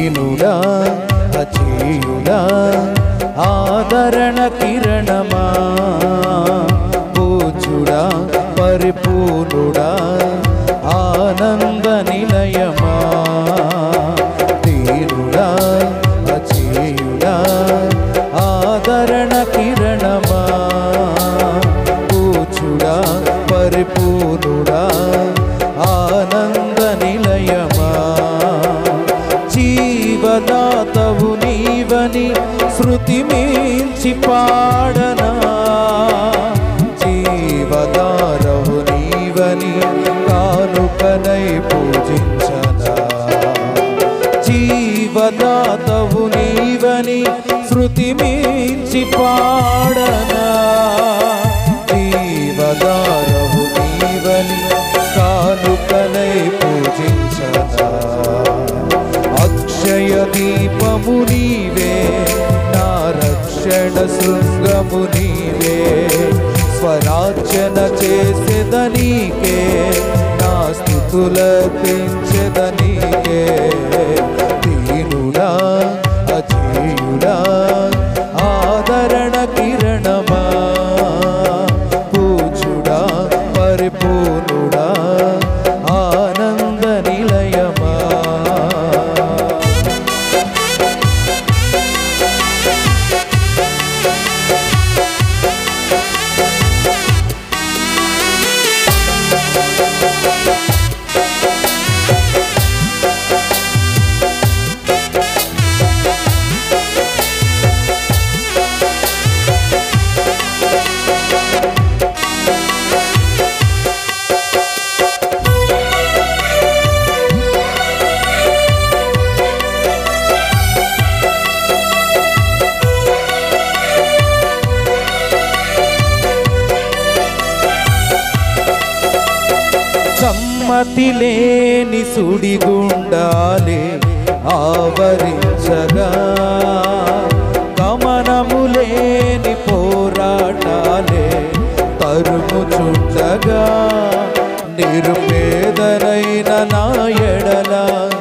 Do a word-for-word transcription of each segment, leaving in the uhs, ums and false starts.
దీనుడా అచేయుడా ఆదరణ కిరణమా పూజుడా పరిపూర్ణుడా ఆనంద నిలయమా దీనుడా అచేయుడా ఆదరణ కిరణమా పూజుడా పరిపూర్ణుడా ఆనంద నిలయమా జీవదాతవు నీవని శృతి మించి పాడనా జీవదారవు నీవని కానుకనై పూజించనా జీవదాతవు నీవని శృతి మించి పాడనా జీవదారవు నీవని కానుకనై పూజించనా అక్షయ దీపము నీవే నా రక్షణ శృంగము నీవే స్వరార్చన చేసేదనీకే నా స్తుతులర్పించెదనీకే దీనుడా అచేయుడా ఆదరణ కిరణమా పూజుడా పరిపూర్ణుడా ఆనంద నిలయమా సమ్మతి లేని సుడిగుండాలే ఆవరించగా గమనము లేని పోరాటాలే తరుముచుండగా నిరుపేదనైన నా ఎడల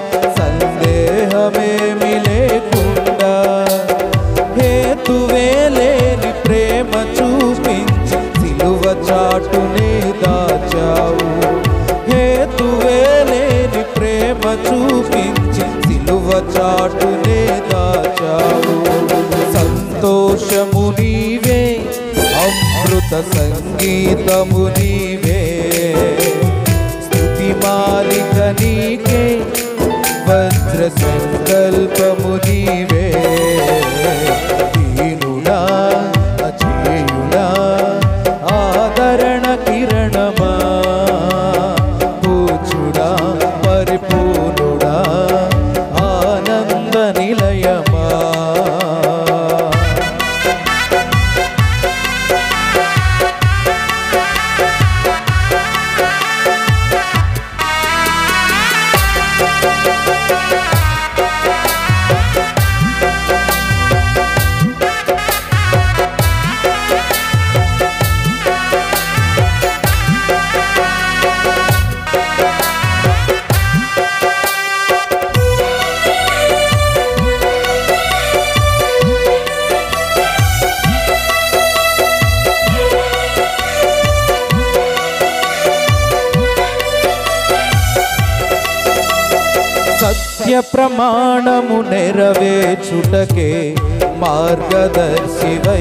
సందేహమేమి లేకుండా హేతువే లేని ప్రేమ చూపించి సిలువ చాటునే దాచావు హేతువే లేని ప్రేమ చూపించి సిలువ చాటునే దాచావు సంతోషము నీవే అమృత సంగీతము నీవే స్తుతి మాలిక నీకే వజ్ర సంకల్పము నీవే దీనుడా అచేయుడా ఆదరణ కిరణమా పూజుడా పరిపూర్ణుడా ఆనంద నిలయమా సత్య ప్రమాణము నెరవేర్చుటకే మార్గదర్శివై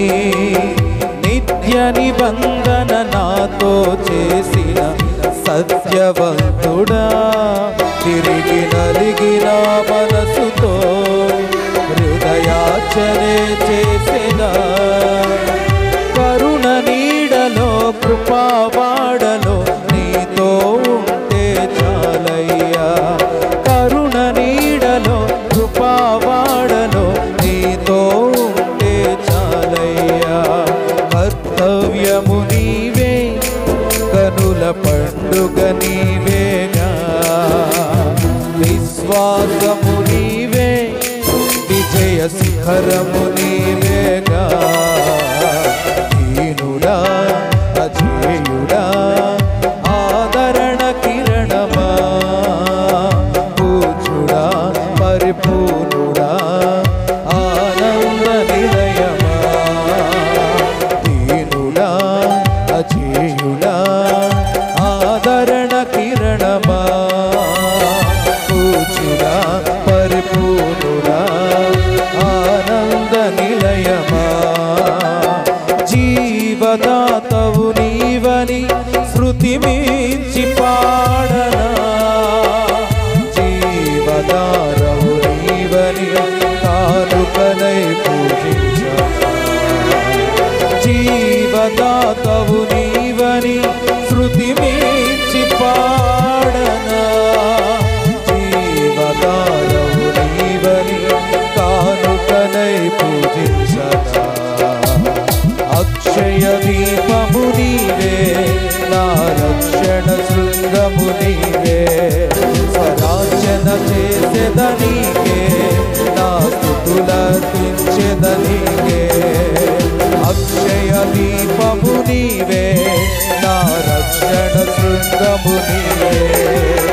నిత్య నిబంధన నాతో చేసిన సత్యవంతుడా తిరిగి నలిగిన మనసుతో హృదయార్చనే చేసేదా కరుణ నీడలో కృపావాడలో నీతో ఉంటే చాలయ్యా కరుణ నీడలో కృపావాడలో నీతో ఉంటే చాలయ్యా కర్తవ్యము నీవే కనుల పండుగ నీవేగా విశ్వాసము నీవే విజయ శిఖరము నీవేగా దీనుడా అచేయుడా ఆదరణ కిరణమా పూజుడా పరిపూ పూచిరా పరిపూర్ణుడా ఆనంద నిలయమా జీవదాతవు నీవని శృతి మించి పాడనా జీవదారవు నీవని కానుకనై పూజించనా జీవదాతవు నీవని శృతి మించి పాడనా జీవదారవు నీవని కానుకనై పూజించనా అక్షయ దీపము నీవే నా రక్షణ శృంగము నీవే స్వరాచన చేసేదనీకే నా స్తుతులర్పించెదనీకే అక్షయ దీపము నీవే నా రక్షణ శృంగము నీవే